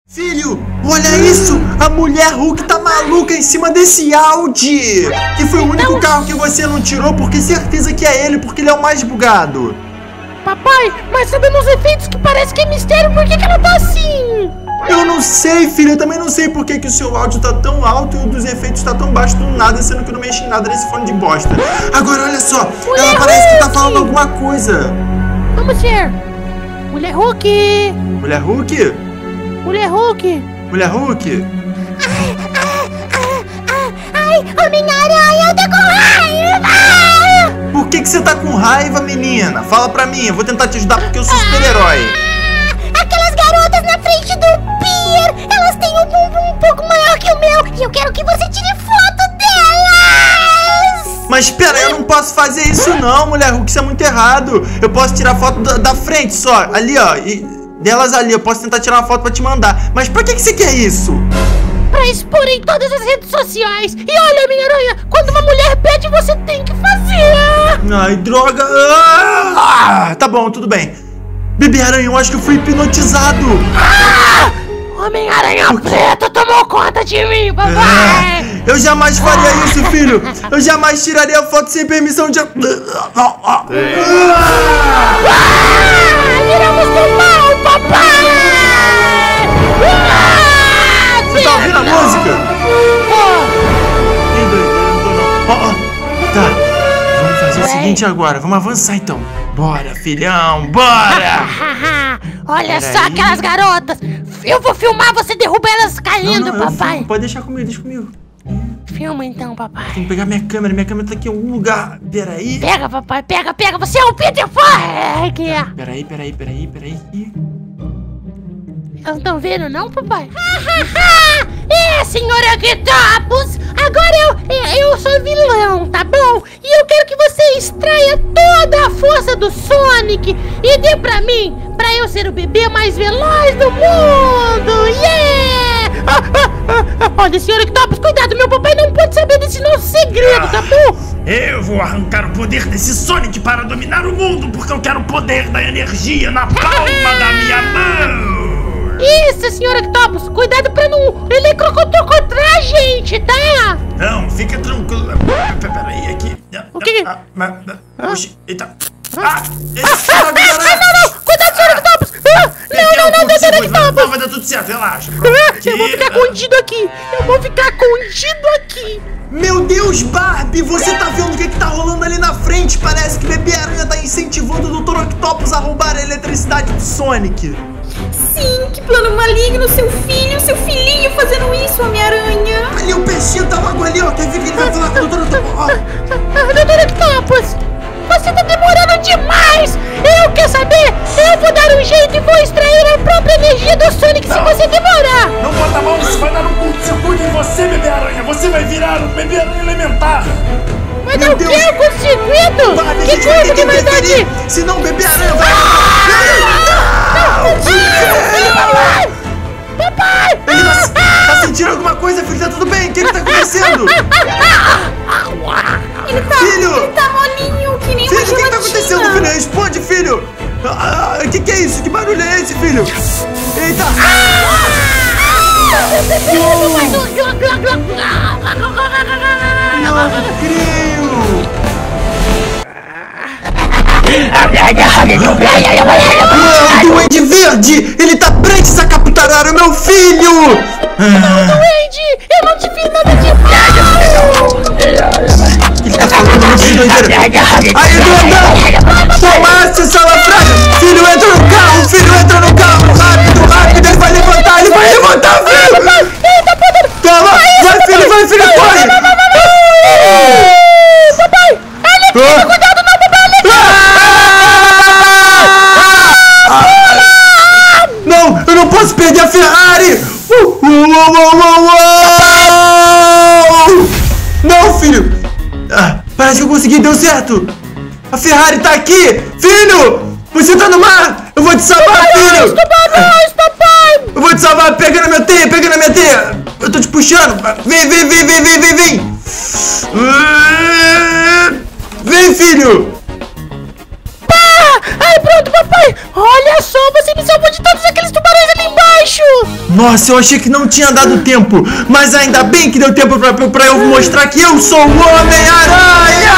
Filho, olha isso! A mulher Hulk tá maluca em cima desse Audi! Que foi o único carro que você não tirou, porque certeza que é ele, porque ele é o mais bugado. Papai, mas tá dando uns efeitos que parece que é mistério, por que ela tá assim? Eu não sei, filho, eu também não sei por que o seu áudio tá tão alto e o dos efeitos tá tão baixo do nada, sendo que eu não mexi em nada nesse fone de bosta. Agora, olha só, ela parece que tá falando alguma coisa. Vamos ver. Mulher Hulk! Mulher Hulk? Mulher Hulk! Mulher Hulk? Ai, Homem-Aranha, eu tô com raiva! Por que você tá com raiva, menina? Fala pra mim, eu vou tentar te ajudar porque eu sou super-herói. Aquelas garotas na frente do pier, elas têm um bumbum um pouco maior que o meu e eu quero que você tire foto delas! Mas pera, eu não posso fazer isso não, mulher Hulk, isso é muito errado. Eu posso tirar foto da frente só, ali ó, delas ali, eu posso tentar tirar uma foto pra te mandar. Mas pra que você quer isso? Pra expor em todas as redes sociais. E olha, Homem-Aranha, quando uma mulher pede, você tem que fazer. Ai, droga. Tá bom, tudo bem. Bebê-Aranha, eu acho que eu fui hipnotizado. Homem-Aranha preto tomou conta de mim, papai. Eu jamais faria isso, filho. Eu jamais tiraria a foto sem permissão de... Viramos do mal, papai. Você tá ouvindo a música? Tá, vamos fazer o seguinte agora. Vamos avançar então. Bora, filhão, bora! Olha só aquelas garotas. Eu vou filmar você derrubar elas caindo, papai. Pode deixar comigo, deixa comigo. Filma então, papai. Tem que pegar minha câmera tá aqui em algum lugar. Peraí. Pega, papai, pega. Você é o Peter Parker. Peraí. Elas não estão vendo não, papai? Senhora Octopus, agora eu sou vilão, tá bom? E eu quero que você extraia toda a força do Sonic e dê pra mim, pra eu ser o bebê mais veloz do mundo. Yeah! Olha, senhora Octopus, cuidado, meu papai não pode saber desse nosso segredo, tá bom? Eu vou arrancar o poder desse Sonic para dominar o mundo, porque eu quero o poder da energia na palma da minha mão. Isso, senhora Octopus, cuidado pra não eletrocutar a gente, tá? Não, fica tranquilo. Peraí, aqui. O que? Oxi, eita. Não! Cuidado, senhora Octopus! Não, doutora Octopus! Não, vai dar tudo certo, relaxa. Eu vou ficar contido aqui! Meu Deus, Barbie, você tá vendo o que tá rolando ali na frente? Parece que Bebê-Aranha tá incentivando o Dr. Octopus a roubar a eletricidade do Sonic. Sim, que plano maligno, seu filhinho fazendo isso, Homem-Aranha. Ali o peixinho tá logo ali, ó. Quer ver que ele vai falar com o Dr. Octopus? Doutora Octopus, você tá demorando demais! Quer saber? Eu vou dar um jeito e vou extrair a própria energia do Sonic se você demorar! Não bota a mão, isso vai dar um curto-circuito em você, Bebê-Aranha! Você vai virar um Bebê-Aranha elementar! Vai dar o quê? Um curto-circuito? Barbie, Que coisa que vai dar aqui? Senão o Bebê-Aranha vai... Papai! Ele tá sentindo alguma coisa, filho? Tá tudo bem? O que tá acontecendo? Ele tá molinho, que nem uma Filho, o que tá gelatina. acontecendo, filho? Responde, filho! O que é isso? Que barulho é esse, filho? Eita! Não creio! O Duende Verde! Ele tá prestes a capturar o meu filho! Duende! Eu não te fiz nada de mal! Ele tá falando muito de doideira! Aí, Duendão! Tomasse, salafrário! Filho, entra no carro! Rápido! Ele vai levantar, filho! Toma! Vai, filho, corre! Papai! Cuidado, não, Não, eu não posso perder a Ferrari! Não, filho! Parece que eu consegui, deu certo! A Ferrari tá aqui! Filho! Você tá no mar! Eu vou te salvar, filho! Tubarões, papai! Eu vou te salvar! Pega na minha teia! Eu tô te puxando! Vem! Vem, filho! Ai, pronto, papai! Olha só, você me salvou de todos aqueles tubarões ali embaixo! Nossa, eu achei que não tinha dado tempo, mas ainda bem que deu tempo pra eu mostrar que eu sou o Homem-Aranha!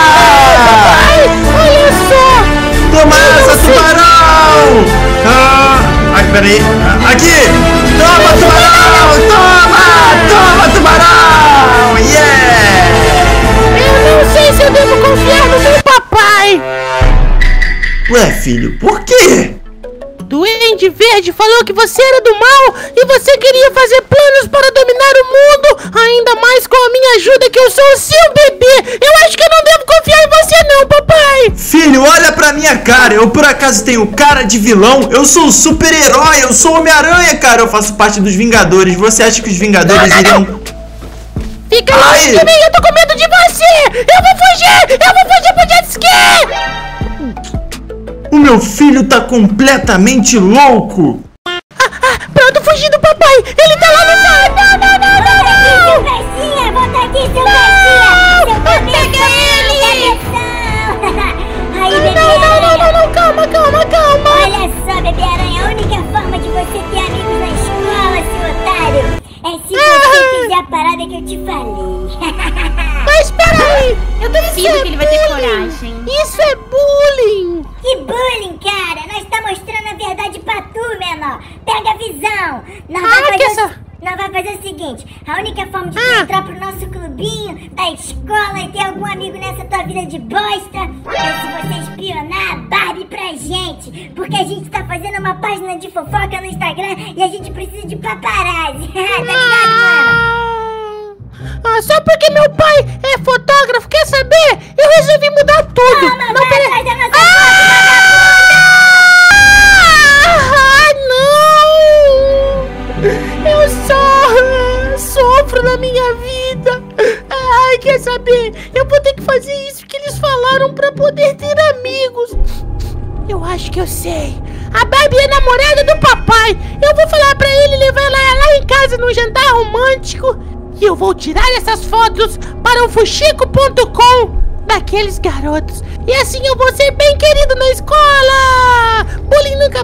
Olha só! Toma essa, tubarão! Ai, peraí. Aqui! Toma, tubarão! Toma, tubarão! Yeah! Eu não sei se eu devo confiar no meu papai! Ué, filho, por quê? Duende Verde falou que você era do mal e você queria fazer planos para dominar o mundo, ainda mais com a minha ajuda, que eu sou o seu bebê. Eu acho que eu não devo confiar em você não, papai. Filho, olha pra minha cara. Eu por acaso tenho cara de vilão? Eu sou o super-herói, eu sou o Homem-Aranha, cara. Eu faço parte dos Vingadores. Você acha que os Vingadores iriam... Fica longe de mim, eu tô com medo de você. Eu vou fugir pro jet ski. O meu filho tá completamente louco! Pronto, fugi do papai! Ele tá lá no carro! Não! Garcia, volta aqui, seu Garcia! Pega ele! Aí, bebê Não, calma! Olha só, bebê aranha, a única forma de você ter amigos na escola, seu otário, é se você fizer a parada que eu te falei. Mas peraí! Eu Duvido que ele vai ter coragem. Isso é bullying! Que bullying, cara! Nós tá mostrando a verdade pra tu, menor! Pega a visão! Não vai fazer o seguinte: a única forma de tu entrar pro nosso clubinho da escola e ter algum amigo nessa tua vida de bosta é se você espionar a Barbie pra gente! Porque a gente tá fazendo uma página de fofoca no Instagram e a gente precisa de paparazzi! Tá ligado, mano? Só porque meu pai é fotógrafo, quer saber? Eu resolvi mudar tudo! Não, peraí! atrás da nossa foto, Não! Eu só sofro na minha vida. Ai, quer saber? Eu vou ter que fazer isso que eles falaram pra poder ter amigos. Eu acho que eu sei. A Barbie é namorada do papai. Eu vou falar pra ele levar ela lá em casa num jantar romântico. E eu vou tirar essas fotos para o fuxico.com daqueles garotos. E assim eu vou ser bem querido na escola. Bullying nunca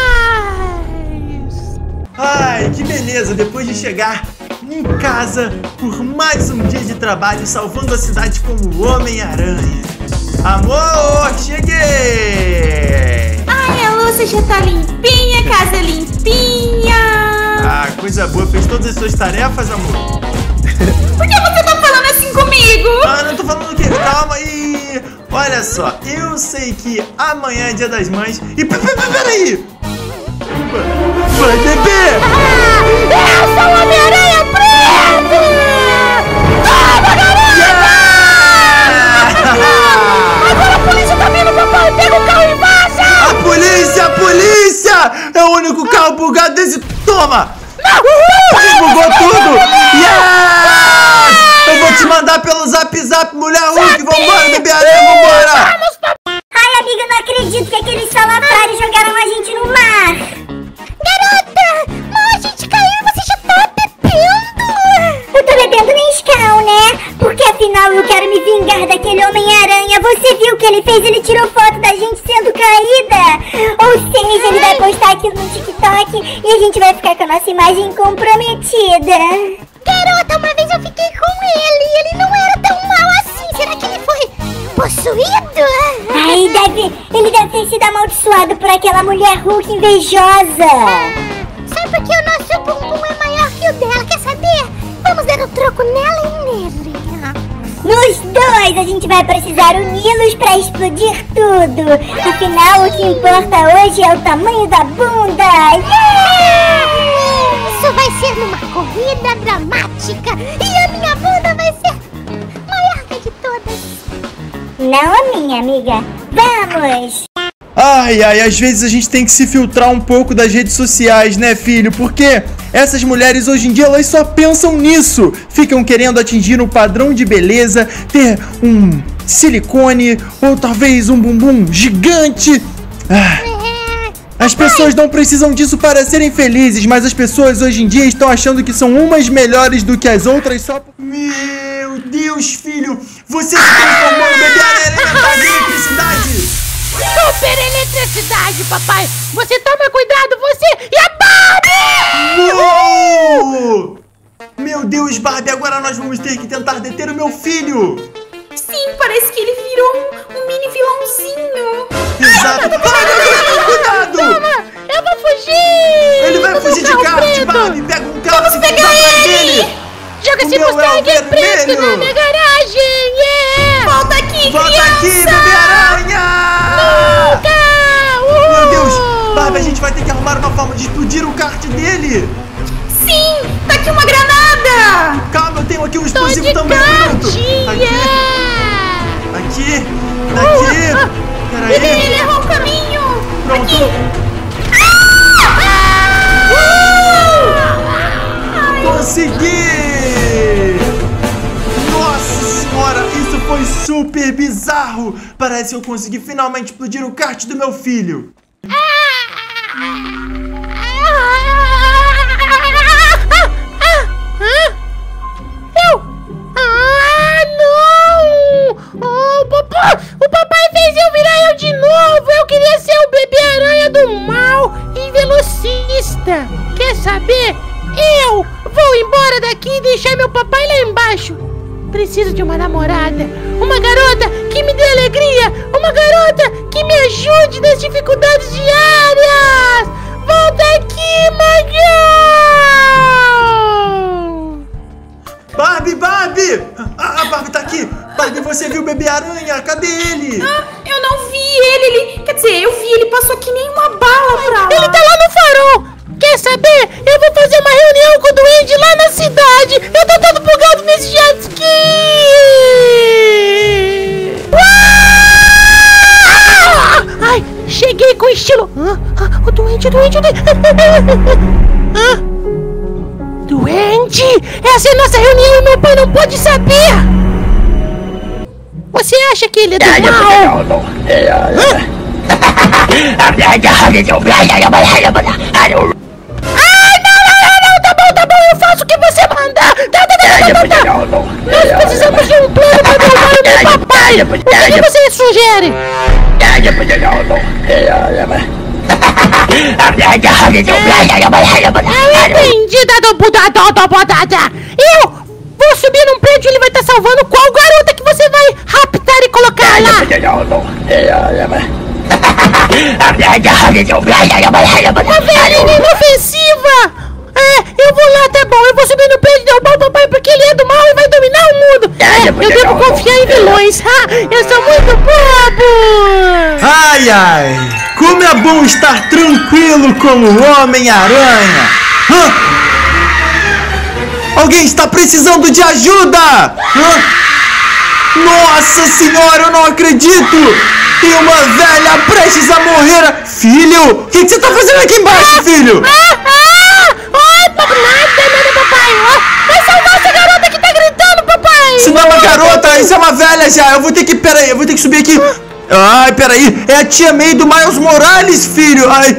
mais. Ai, que beleza, depois de chegar em casa por mais um dia de trabalho salvando a cidade como o Homem-Aranha. Amor, cheguei! Ai, a louça já tá limpinha, casa limpinha. Ah, coisa boa, fez todas as suas tarefas, amor? Por que você tá falando assim comigo? Ah, não tô falando o quê? Calma aí! Olha só, eu sei que amanhã é dia das mães e... Peraí! Vai, bebê! Eu sou o Homem-Aranha preto! Toma, garota! Agora a polícia tá vindo, papai! Pega o carro e vaza! A polícia! É o único carro bugado desse... Toma! Desbugou tudo! Yes! Eu vou te mandar pelo zap, mulher Hulk! Vambora, bebê aranha, vambora! Ai, amiga, eu não acredito que aqueles salafrários jogaram a gente no mar! Garota! Não, a gente caiu e você já tá bebendo! Eu tô bebendo Nescau, né? Porque afinal eu quero me vingar daquele Homem-Aranha. Você viu o que ele fez? Ele tirou foto da gente sendo caída! Ou seja, ele vai postar aquilo no TikTok e a gente vai ficar com a nossa imagem comprometida. Garota, uma vez eu fiquei com ele e ele não era tão mal assim. Será que ele foi possuído? Ai, ele deve ter sido amaldiçoado por aquela mulher Hulk invejosa. Sabe porque o nosso bumbum é maior que o dela, quer saber? Vamos dar um troco nela e nele. Nos dois a gente vai precisar uni-los pra explodir tudo. Afinal, o que importa hoje é o tamanho da bunda. Yeah! Isso vai ser numa corrida dramática e a minha bunda vai ser maior que a de todas. Não a minha, amiga. Vamos! Ai, às vezes a gente tem que se filtrar um pouco das redes sociais, né, filho? Porque essas mulheres hoje em dia, elas só pensam nisso. Ficam querendo atingir um padrão de beleza, ter um silicone ou talvez um bumbum gigante. As pessoas não precisam disso para serem felizes, mas as pessoas hoje em dia estão achando que são umas melhores do que as outras só por... Meu Deus, filho! Você se transformou no bebê aranha da eletricidade! super eletricidade, papai. Você toma cuidado, você e a Barbie! Uou! Meu Deus, Barbie, agora nós vamos ter que tentar deter o meu filho. Sim, parece que ele virou um mini vilãozinho. Exato. Cuidado! Eu vou fugir! Ele vai fugir de kart, Barbie. Pega um carro e pegar vai atrás ele! dele. Joga O esse meu é o Mustang preto vermelho. na minha garagem! Yeah! Volta aqui, Volta criança! aqui, Bebê-Aranha! Meu Deus! Barbie, a gente vai ter que arrumar uma forma de explodir o kart dele! Sim, tá aqui uma granada! Calma, eu tenho aqui um Tô explosivo de também, kart! pronto! Yeah! Aqui! Daqui! Ele Peraí! errou o caminho! Pronto! Consegui! Nossa senhora, isso foi super bizarro! Parece que eu consegui finalmente explodir o kart do meu filho! O papai fez eu virar eu de novo. Eu queria ser o Bebê-Aranha do mal e velocista. Quer saber? Eu vou embora daqui e deixar meu papai lá embaixo. Preciso de uma namorada, uma garota que me dê alegria, uma garota que me ajude nas dificuldades diárias. Volta aqui, Magão! Barbie, Barbie! A Barbie tá aqui! Barbie, você viu o Bebê-Aranha? Cadê ele? Eu não vi ele, quer dizer, eu vi, ele passou aqui nem uma bala pra lá. Ele tá lá no farol! Quer saber? Eu vou fazer uma reunião com o Duende lá na cidade! Eu tô todo bugado nesse jet ski! Ai, cheguei com estilo! O Duende! Duende! Essa é a nossa reunião e meu pai não pode saber! Você acha que ele é do mal? Tá bom, eu faço o que você mandar! Tá! Nós precisamos de um plano pra derrubar o meu papai! O que você sugere? Eu entendi, eu vou subir num prédio e ele vai estar salvando qual garota que você vai raptar e colocar lá? Uma velhinha inofensiva! Eu vou lá, tá bom, eu vou subir no prédio e derrubar o papai porque ele é do mal e vai dominar o mundo! Eu devo confiar em vilões, eu sou muito bobo! Ai, ai! Como é bom estar tranquilo como o Homem-Aranha! Alguém está precisando de ajuda! Nossa senhora, eu não acredito! Tem uma velha prestes a morrer! Filho, o que você está fazendo aqui embaixo, filho? Nada, papai! Vai salvar essa garota que tá gritando, papai! Isso não é uma garota, isso é uma velha já! Eu vou ter que, peraí, eu vou ter que subir aqui! Ai, peraí, é a tia May do Miles Morales, filho! Ai,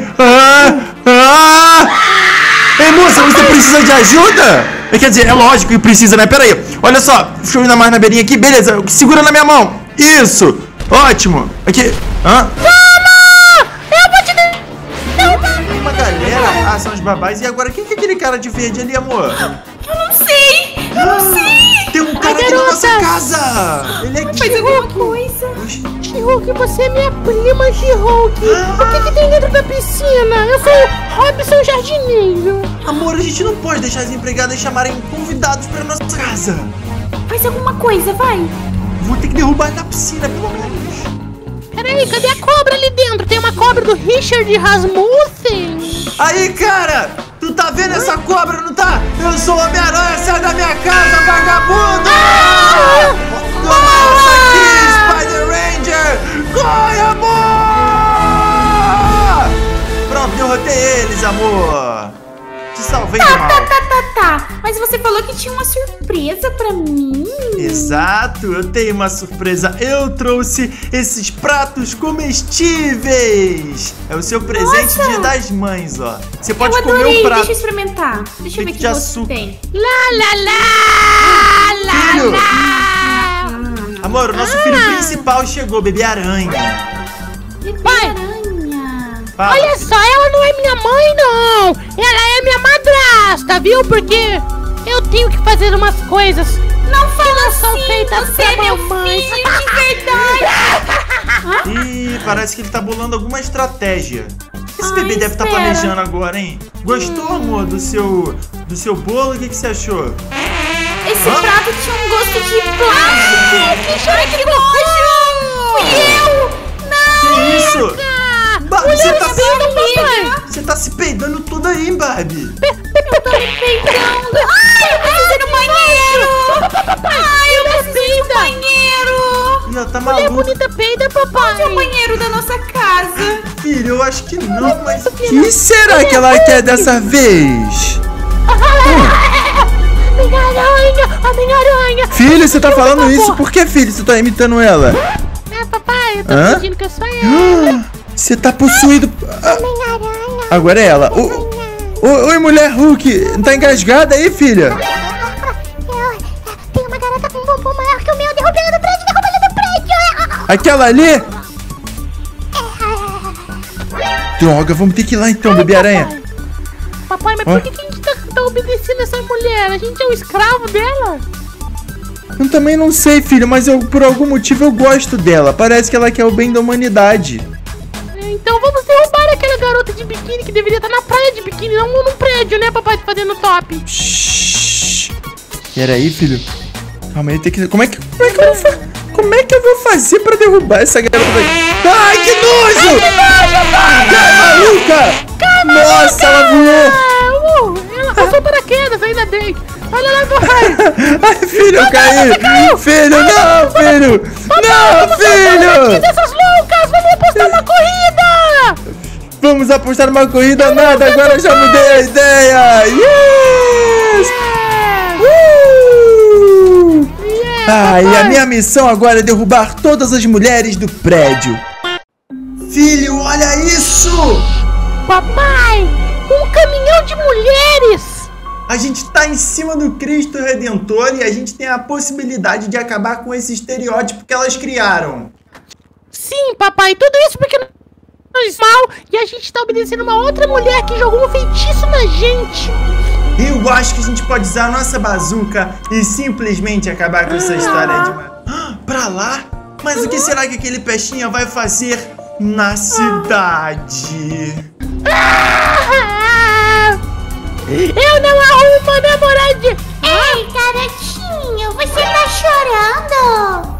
Ei, moça, você precisa de ajuda? Quer dizer, é lógico que precisa, né? Peraí, olha só, deixa eu ir mais na beirinha aqui, beleza, segura na minha mão! Isso, ótimo! Aqui, Toma! Eu vou te dar... Tem uma galera, são os babás, e agora quem que é aquele cara de verde ali, amor? Eu não sei! Tem um cara aqui na nossa casa! Ele é aqui! Faz alguma coisa! She-Hulk, você é minha prima, She-Hulk! O que tem dentro da piscina? Eu sou o Robson Jardineiro! Amor, a gente não pode deixar as empregadas chamarem convidados pra nossa casa! Faz alguma coisa, vai! Vou ter que derrubar ele na piscina, pelo menos! Peraí, cadê a cobra ali dentro? Tem uma cobra do Richard Rasmussen! Aí, cara! Tu tá vendo essa cobra, não tá? Eu sou o Homem-Aranha, sai da minha casa, vagabundo! Nossa, aqui, Spider Ranger! Corre, amor! Pronto, derrotei eles, amor! Te salvei do mal! Tá. Mas você falou que tinha uma surpresa pra mim. Exato, eu tenho uma surpresa. Eu trouxe esses pratos comestíveis. É o seu presente Dia das Mães, ó. Você pode comer um prato. Deixa eu experimentar. Deixa eu ver de que gosto açúcar. tem. Filho! Amor, o nosso filho principal chegou, Bebê-Aranha. Bebê-aranha. Olha só, ela não é minha mãe, não. Ela é minha madrasta, viu? Porque eu tenho que fazer umas coisas. Não fala são assim, feitas você é pra meu mamãe. filho de verdade. Ih, parece que ele tá bolando alguma estratégia. Esse Ai, bebê deve estar espera. planejando agora, hein? Gostou, amor, do seu bolo? O que você achou? Esse prato tinha um gosto de plástico. Que nojo! Fui eu! Não! Que isso? Barbie, você tá se peidando tudo aí, Barbie. Eu tô me peidando. Ai, eu preciso ir no banheiro. Ai, eu preciso ir no banheiro. Ih, ela tá Mulher maluca. bonita peida, papai. Onde é o banheiro da nossa casa? Filho, eu acho que não, mas... O que será que ela quer dessa vez? Homem-Aranha. Filho, você tá falando isso? Por que, filho, você tá imitando ela? É, papai, eu tô Hã? fingindo que eu sou ela. Você tá possuído... Agora é ela. Oi, mulher Hulk. Tá engasgada aí, filha? Tem uma garota com um bumbum maior que o meu derrubando do prédio, Aquela ali? Droga, vamos ter que ir lá então, bebê-aranha. Papai, mas por que a gente tá obedecendo essa mulher? A gente é o escravo dela? Eu também não sei, filho, mas por algum motivo eu gosto dela. Parece que ela quer o bem da humanidade. Então vamos derrubar aquela garota de biquíni que deveria estar na praia de biquíni, não num prédio, né, papai, fazendo top. Shhh. Peraí, filho. Calma aí, tem que... Como é que eu vou fazer pra derrubar essa garota aí? Ai, que nojo! Cai, maluca! Nossa, ela voou! Ela passou paraquedas, ainda bem. Olha lá, vai. Ai, filho, eu caí! Filho, não, filho! Não, filho! Essas loucas, vamos apostar uma corrida! Vamos apostar uma corrida nada, agora eu já mudei a ideia! Yes! E a minha missão agora é derrubar todas as mulheres do prédio. Filho, olha isso! Papai, um caminhão de mulheres! A gente tá em cima do Cristo Redentor e a gente tem a possibilidade de acabar com esse estereótipo que elas criaram. Sim, papai, tudo isso porque nós mal e a gente tá obedecendo uma outra mulher que jogou um feitiço na gente. Eu acho que a gente pode usar a nossa bazuca e simplesmente acabar com essa história de uma... Pra lá? Mas o que será que aquele peixinho vai fazer na cidade? Eu não arrumo uma namoradinha. Ei, garotinho, você tá chorando?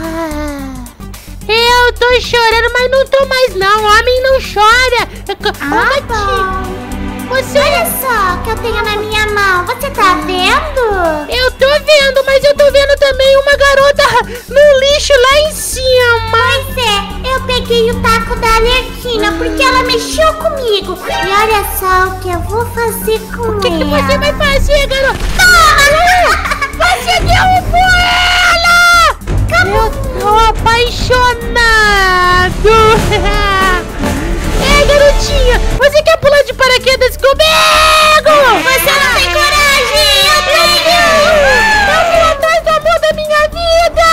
Eu tô chorando, mas não tô mais não. Homem não chora. Bom. Você... Olha só o que eu tenho na minha mão. Você tá vendo? Eu tô vendo, mas eu tô vendo também uma garota no lixo lá em cima. Pois é, eu peguei o taco da Arlequina porque ela mexeu comigo. E olha só o que eu vou fazer com ela. O que você vai fazer, garota? Você derrubou ela! Eu tô apaixonado. Ei, garotinha, você quer pular de paraquedas comigo? Você não tem coragem, eu Eu vou atrás do amor da minha vida!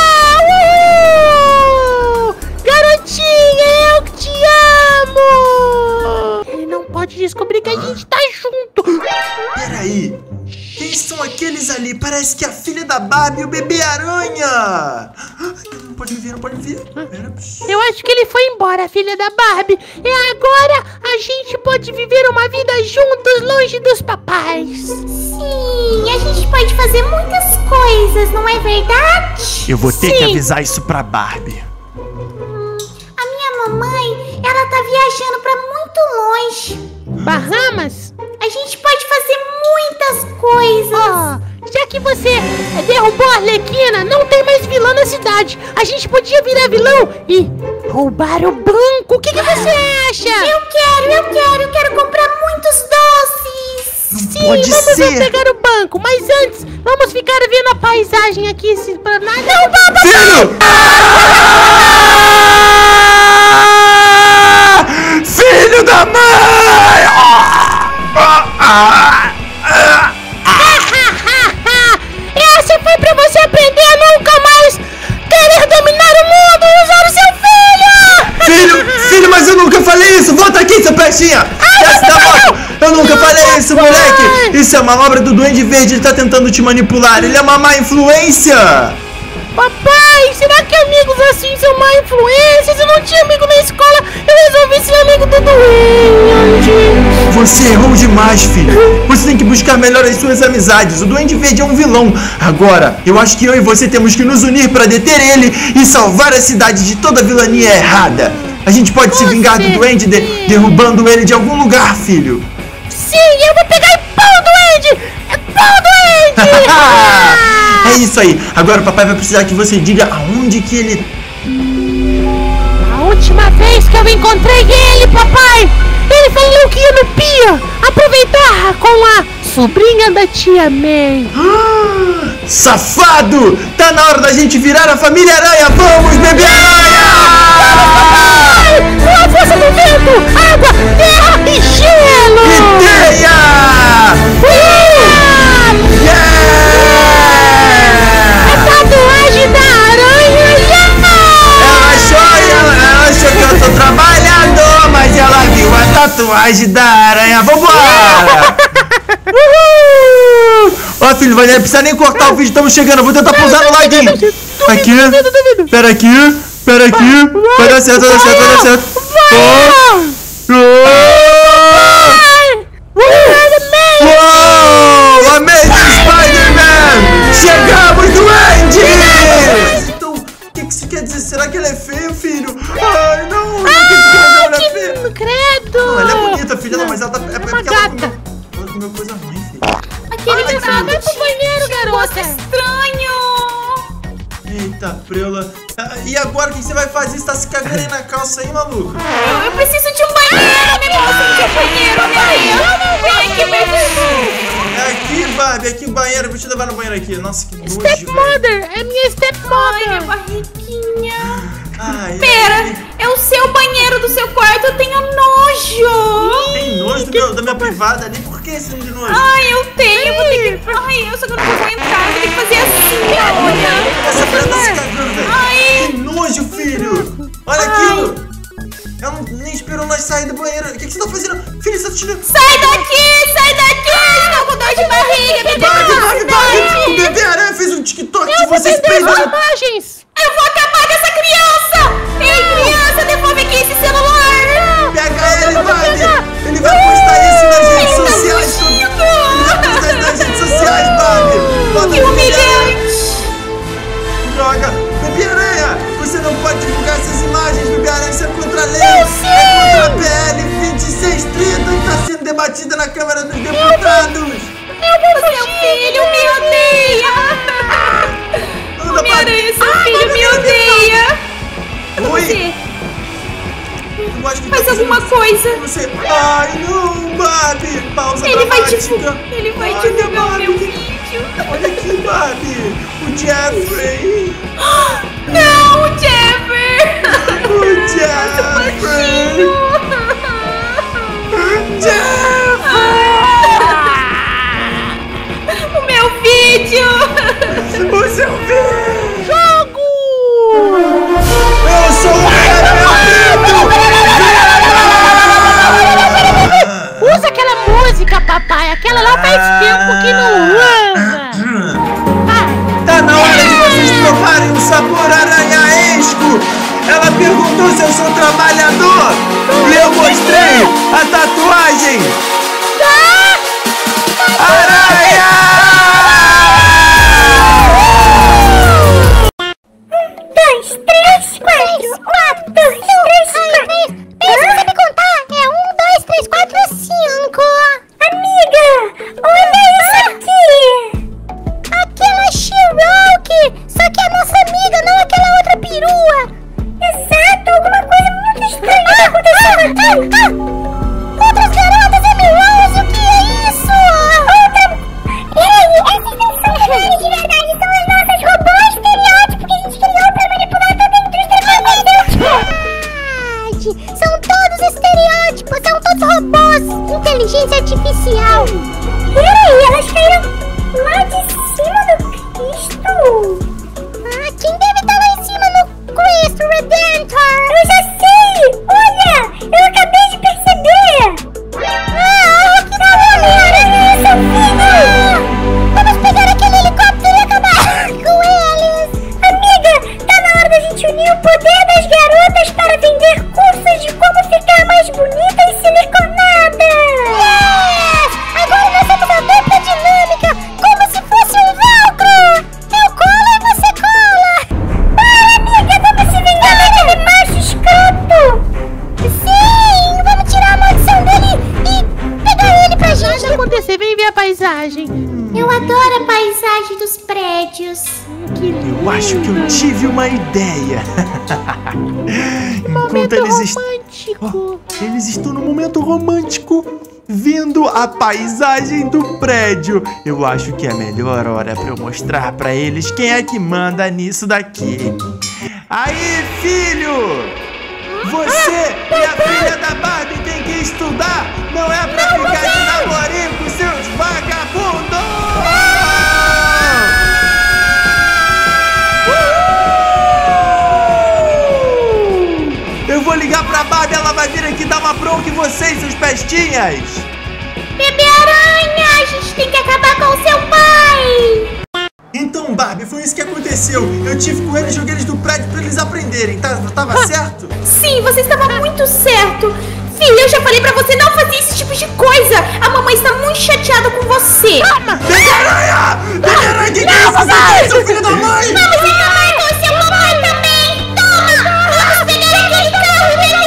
Garotinha, eu que te amo! Ele não pode descobrir que a gente tá junto. Peraí, quem são aqueles ali? Parece que é a filha da Barbie e o bebê-aranha. Não pode me ver, não pode me ver. Eu acho que ele foi embora, filha da Barbie. E agora a gente pode viver uma vida juntos, longe dos papais. Sim, a gente pode fazer muitas coisas, não é verdade? Eu vou ter que avisar isso pra Barbie. A minha mamãe, ela tá viajando pra muito longe. Bahamas? A gente pode fazer muitas coisas. Já que você derrubou a Arlequina, não tem mais vilã na cidade. A gente podia virar vilão e roubar o banco. O que você acha? Eu quero comprar muitos doces. Sim, pode vamos ser. pegar o banco. Mas antes, vamos ficar vendo a paisagem aqui. Esse nada. Não, Filho! Filho da mãe! Essa foi pra você aprender a nunca mais querer dominar o mundo e usar o seu filho! Filho, mas caixinha! Desce da moto! Eu nunca falei isso, moleque! Isso é uma obra do Duende Verde, ele tá tentando te manipular, ele é uma má influência! Papai, será que amigos assim são má influência? Se eu não tinha amigo na escola, eu resolvi ser amigo do Duende. Você errou demais, filho. Você tem que buscar melhor as suas amizades. O Duende Verde é um vilão. Agora, eu acho que eu e você temos que nos unir pra deter ele e salvar a cidade de toda a vilania errada. A gente pode se vingar do Duende derrubando ele de algum lugar, filho. Sim, eu vou pegar e pau o Duende! Pau o Duende! É isso aí. Agora o papai vai precisar que você diga aonde que ele... A última vez que eu encontrei ele, papai, ele falou que ia no Pia aproveitar com a sobrinha da tia May. Safado! Tá na hora da gente virar a família Aranha! Vamos, bebê Aranha! Com a força do vento, água, terra e gelo! E teia! Tatuagem da aranha! Ela achou que eu tô trabalhando, mas ela viu a tatuagem da aranha. Vambora! Ó, filho, não precisa nem cortar o vídeo, estamos chegando. Eu vou tentar pousar no laguinho. Aqui, pera aqui. Vai dar certo, vai dar certo. Uou! Amazing Spider-Man! Chegamos, Duende! Então, o que isso quer dizer? Será que ela é feia, filho? Ai, não! Ela é feia! Credo! Não, ela é bonita, filha, mas ela tá... É porque ela comeu coisa ruim, filho. Aquele Vai pro banheiro, garota! Estranho! Eita, preula. E agora, o que você vai fazer? Você tá se cagando aí na calça aí, maluco? Eu preciso de um banheiro, me mostra de um banheiro, vem aqui, É aqui, Barbie, aqui o banheiro. Vou te levar no banheiro aqui. Nossa, que nojo, Stepmother! É minha stepmother! Ai, minha barriguinha. Ai, Pera, é o seu banheiro do seu quarto, eu tenho nojo. Tem nojo da minha privada ali? Por que esse de nojo? Ai, eu tenho, vou ter que... Ai, eu só que eu não vou entrar, vou ter que fazer assim, olha. Essa preta tá se cagando, velho. Ai. Que nojo, filho. Olha aquilo. Ela nem esperou nós sair do banheiro. O que você tá fazendo? Filho, você tá tirando... Sai daqui, estou com dor de barriga, me Barbie, o bebê aranha fez um TikTok de vocês peidando. imagens! Eu vou acabar com essa criança! Ei, criança, devolve aqui esse celular! Pega ele, Barbie. Ele vai postar isso nas redes sociais. Ele vai postar isso nas redes sociais, Barbie. Bota Que humilhante! Droga! Bebê aranha! Você não pode divulgar essas imagens, bebê aranha, isso é contra a lei! É contra a PL 2630 e tá sendo debatida na Câmara dos Deputados! Seu filho me odeia! Homem-Aranha, seu filho me odeia! Oi? Eu acho que Faz tá alguma fazendo- coisa! Você... Ai, não, Barbie! Pausa Ele vai dramática. divulgar o meu vídeo! Olha aqui, Barbie! O Jeffrey! Não, Jeffer! O Jeffrey! O meu vídeo! O seu vídeo! Jogo! Eu sou o Usa aquela música, papai! Aquela lá faz tempo que não usa! Tá na hora de vocês provarem o sabor aranhaesco! Ela perguntou se eu sou trabalhador! E eu mostrei a tatuagem! Aranha! 2, 3, 4, 4, 2, 3, 4. Pensa você me contar. É 1, 2, 3, 4, 5. Amiga, olha isso aqui. Aquela She-Hulk. Só que a nossa amiga, não aquela outra perua. Exato, alguma coisa muito estranha tá acontecendo aqui. Outras garotas, é meu Eu adoro a paisagem dos prédios. Eu acho que eu tive uma ideia. Enquanto eles estão no momento romântico, vendo a paisagem do prédio, eu acho que é a melhor hora pra eu mostrar pra eles quem é que manda nisso daqui. Aí, filho! Você e a filha da Barbie tem que estudar! Não é pra ficar de namorinho com seus vagabundos! Eu vou ligar pra Barbie, ela vai vir aqui dar uma bronca em vocês, seus pestinhas! Bebê Aranha, a gente tem que acabar com o seu pai! Então, Barbie, foi isso que aconteceu. Eu tive com eles, joguei eles do prédio pra eles aprenderem, tava certo? Sim, você estava muito certo. Filha, eu já falei pra você não fazer esse tipo de coisa. A mamãe está muito chateada com você. Bebê Aranha! Bebê Aranha, que é isso? Você é seu filho da mãe! Vamos acabar com o seu papai também! Toma! Vamos pegar aquele carro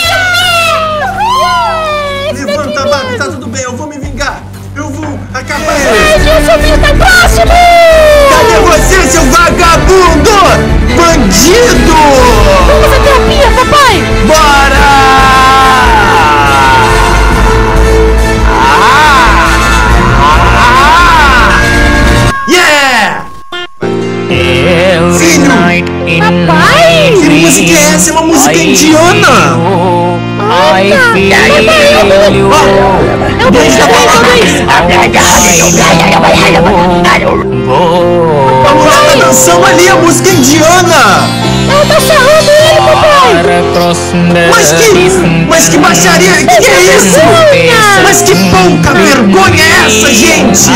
e meter o pé! Levanta, Barbie, tá tudo bem, eu vou me vingar. Eu vou acabar Seu filho tá próximo! Cadê você, seu vagabundo? Bandido! Vamos até a pia, papai! Bora! Yeah! Filho! Papai! Que música é essa? É uma música indiana! Eu vejo também, A mulher tá dançando ali, a música indiana! ela tá sarrando ele, papai! Mas que baixaria! Que é isso? Mas que pouca vergonha é essa, gente?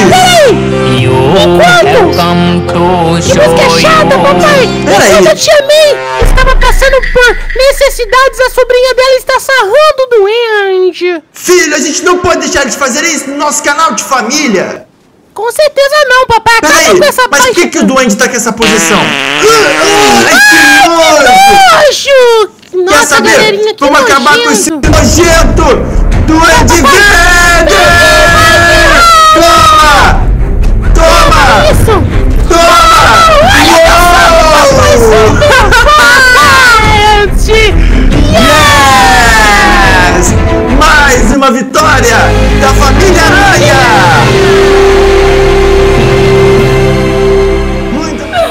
Que música é chata, papai! Peraí. Essa tia May estava passando por necessidades, a sobrinha dela está sarrando doente! Filho, a gente não pode deixar de fazer isso no nosso canal de família! Com certeza não, papai! Acaba Peraí, com essa mas por parte! que o duende tá com essa posição? Ai, que nojo! Nojo! Quer Nossa, saber? galerinha, que Vamos acabar com esse nojento! nojento! Duende verde! Toma! Toma! Isso! Toma! Yes! Mais uma vitória da família Aranha! Muito bom!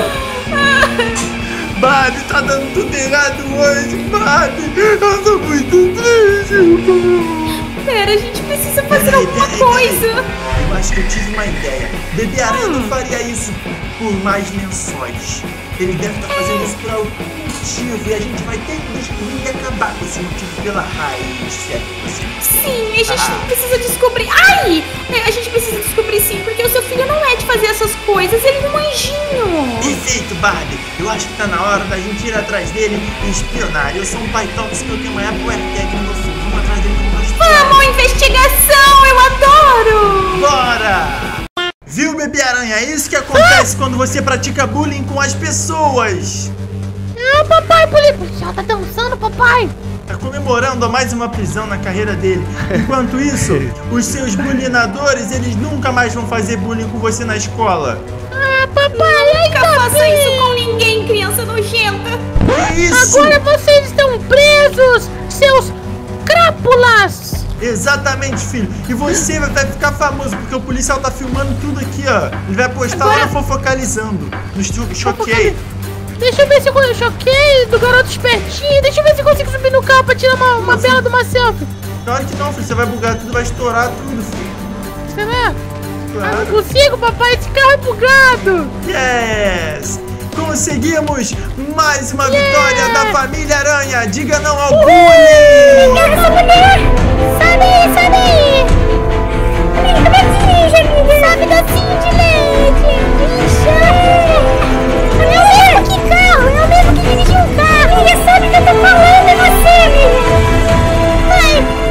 Barbie, tá dando tudo errado hoje, Barbie! Eu tô muito triste! Pera, a gente precisa fazer alguma coisa. Eu acho que eu tive uma ideia. Bebê Aranha não faria isso por mais lençóis. Ele deve estar fazendo isso por algum motivo e a gente vai ter que descobrir e acabar com esse motivo pela raiz, se é que você Sim, a gente precisa descobrir. Ai! A gente precisa descobrir sim, porque o seu filho não é de fazer essas coisas, ele é um anjinho. Perfeito, Barbie. Eu acho que tá na hora da gente ir atrás dele e espionar. Eu sou um pai tóxico, eu tenho uma Apple AirTag no meu filho. Vamos atrás dele com nós. Vamos, investigação! Eu adoro! Bora! Viu, Bebê Aranha? É isso que acontece quando você pratica bullying com as pessoas. Papai, o policial tá dançando, papai! Tá comemorando mais uma prisão na carreira dele. Enquanto isso, os seus bullyingadores, eles nunca mais vão fazer bullying com você na escola. Papai, Nunca faça isso com ninguém, criança nojenta! Que isso? agora vocês estão presos, seus crápulas! Exatamente, filho. E você vai ficar famoso, porque o policial tá filmando tudo aqui, ó. Ele vai postar lá no Fofocalizando, no Choquei. Deixa eu ver se eu choquei do garoto espertinho. Deixa eu ver se eu consigo subir no carro pra tirar uma bela de uma selfie. Claro que não, filho. Você vai bugar tudo, vai estourar tudo, filho. Você vê? Ah, não Claro. consigo, papai. Esse carro é bugado. Yes! Conseguimos mais uma vitória da família Aranha. Diga não ao bullying! Essa mulher! Sobe, sobe! Amiga, como é que dirige, amiga? Sobe docinho de leite! Ixi! É o mesmo que carro! É o mesmo que dirige um carro! Amiga, sabe o que eu tô falando? É você, amiga! Vai!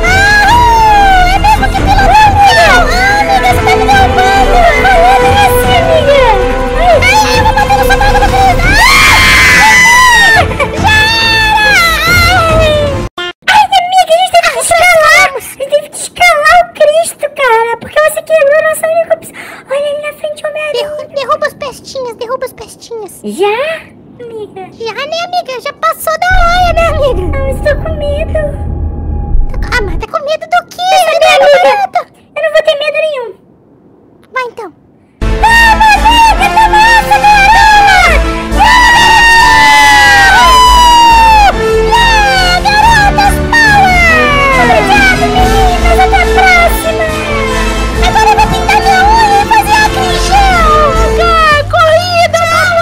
É mesmo que pilotando! Amiga, você tá me derrubando! Eu tô falando, é você, amiga! Ai, eu vou bater na sua boca da frente! Já era! Ai, amiga, a gente teve que escalar! A gente teve que escalar o Cristo, cara! Porque você quebrou nossa única opção! Olha ali na frente! Derruba as pestinhas, Já? Amiga. Já, né, amiga? Já passou da hora, né, amiga? Não, estou com medo. Ah, mas tá com medo do quê? Amiga, eu não vou ter medo nenhum. Vai então. Vamos, amiga, começa, garotas, power! Obrigado, meninas, até a próxima! Agora eu vou pintar minha unha e fazer a gel! Corrida,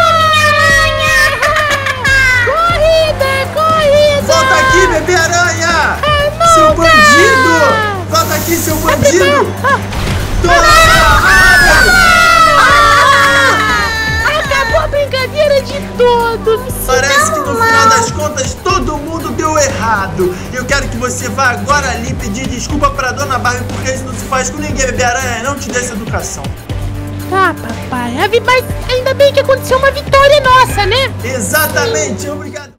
corrida! Volta aqui, bebê aranha! Seu bandido! Volta aqui, seu bandido! Acabou a brincadeira de todos! Parece que no final das contas todo mundo deu errado. Eu quero que você vá agora ali pedir desculpa pra Dona Barbie, porque isso não se faz com ninguém, bebê aranha. Não te dê essa educação. Ah, papai, mas ainda bem que aconteceu uma vitória nossa, né? Exatamente, obrigado.